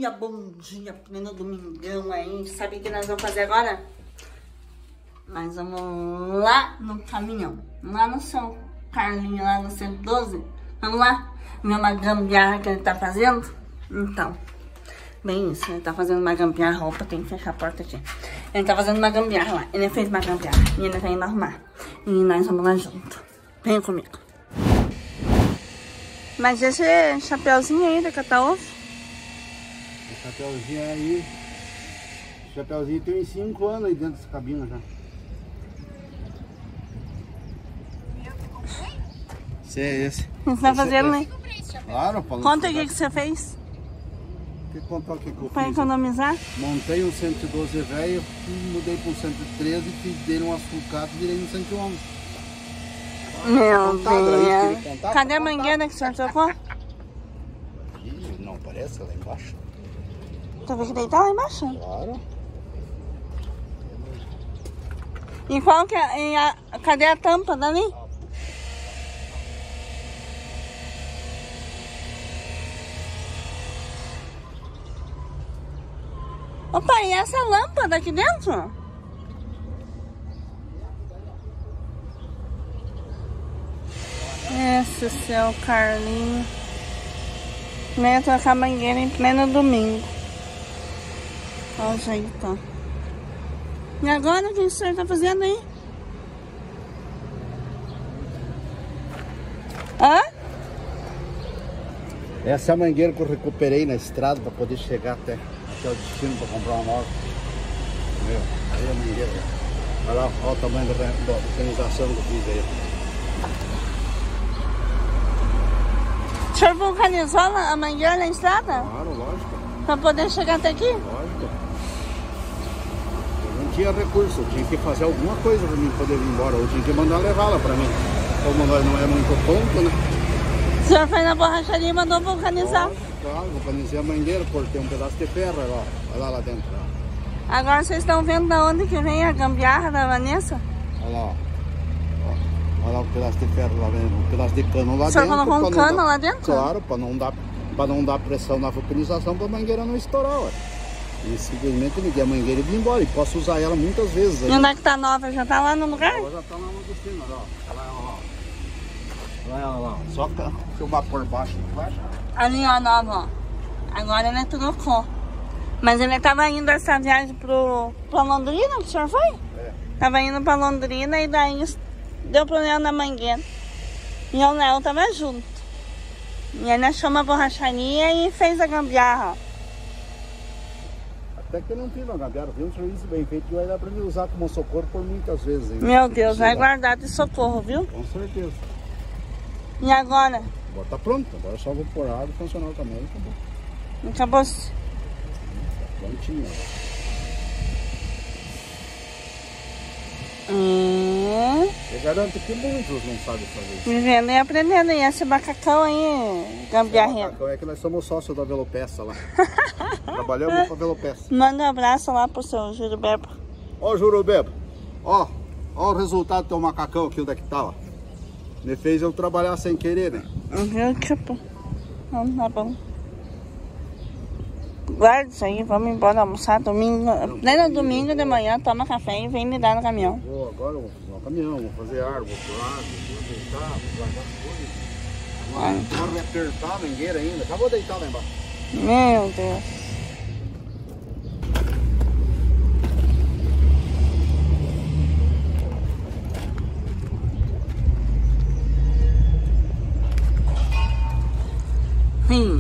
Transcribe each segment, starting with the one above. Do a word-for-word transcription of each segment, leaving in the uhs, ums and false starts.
dia, bom dia, pleno domingão aí. Sabe o que nós vamos fazer agora? Nós vamos lá no caminhão, lá no seu Carlinho, lá no cento e doze. Vamos lá ver uma gambiarra que ele tá fazendo? Então, bem isso, ele tá fazendo uma gambiarra. Opa, tem que fechar a porta aqui. Ele tá fazendo uma gambiarra lá, ele fez uma gambiarra e ele tá indo arrumar. E nós vamos lá junto. Vem comigo. Mas esse chapeuzinho aí da Cataúva? Esse chapeuzinho aí, esse chapeuzinho tem uns cinco anos aí dentro dessa cabina já. Esse é esse. Você tá fazendo, né? Claro, falando. Conta o que, que você fez. Que contar o que, que eu Pra fiz? economizar? Montei um cento e doze velho, mudei para um cento e treze, fiz dele um açucado e virei no cento e onze. Meu Deus. Deus. Cadê a mangueira que o senhor trocou? Ih, não parece, lá embaixo. Teve que deitar lá embaixo? Claro. E qual que é? E a, cadê a tampa dali? Opa, e essa lâmpada aqui dentro? Esse seu Carlinho. Nem trocar a mangueira em pleno domingo. Olha o jeito. E agora o que o senhor tá fazendo aí? Hã? Essa é a mangueira que eu recuperei na estrada para poder chegar até, até o destino para comprar uma nova. Meu, aí a mangueira. Olha lá, olha o tamanho da, da organização que eu fiz aí. O senhor vulcanizou a mangueira na estrada? Claro, lógico. Pra poder chegar até aqui? Lógico. Eu não tinha recurso, eu tinha que fazer alguma coisa para mim poder vir embora. Eu tinha que mandar levá-la para mim. Como nós não é muito ponto, né? O senhor foi na borracharia e mandou vulcanizar? Claro, vulcanizei a mangueira, cortei um pedaço de ferro, olha lá, olha lá, lá dentro. Ó. Agora vocês estão vendo de onde que vem a gambiarra da Vanessa? Olha lá, ó. Olha lá o pedaço de ferro lá dentro, um pedaço de cano lá O senhor dentro. colocou um cano dar, lá dentro? Claro, para não dar, para não dar pressão na vulcanização para a mangueira não estourar, ué. E simplesmente liguei a mangueira e vim embora. E posso usar ela muitas vezes. E onde é que tá nova? Já tá lá no lugar? Ela já tá lá no destino, olha lá. Olha lá, olha lá. Olha lá, olha lá. Só filmar por baixo, por baixo. Ali, ó, nova, ó. Agora ele trocou. Mas ele tava indo essa viagem pro, pra Londrina, que o senhor foi? É. Tava indo pra Londrina e daí deu problema na mangueira. E o Léo tava junto. E ele achou uma borracharia e fez a gambiarra, ó. Até que eu não fiz uma gambiarra, fiz um serviço bem feito que vai dar pra me usar como socorro por muitas vezes. Hein? Meu Deus, vai guardar de socorro, viu? Com certeza. E agora? Agora tá pronto, agora é só vou pôr água e funcionar também. Acabou. Acabou-se. Tá prontinho. Hum. Eu garanto que muitos não sabem fazer isso. Vivendo e aprendendo. E esse macacão aí, gambiarreiro. Macacão é que nós somos sócios da Velopeça lá. Trabalhamos com a Velopeça. Manda um abraço lá pro seu Jurubeba. Ó, Jurubeba, ó, ó o resultado do teu macacão aqui, onde é que tá, ó. Me fez eu trabalhar sem querer, né? Viu, tipo, não tá bom. Guarda isso aí, vamos embora almoçar domingo. Pleno domingo de manhã, toma café e vem me dar no caminhão. Vou agora, eu vou fazer o caminhão, vou fazer árvore, vou pular, vou deitar, vou guardar as coisas. Agora me apertar a mangueira ainda. Acabou de deitar lá embaixo. Meu Deus. Hum.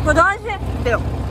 Por hoje, deu.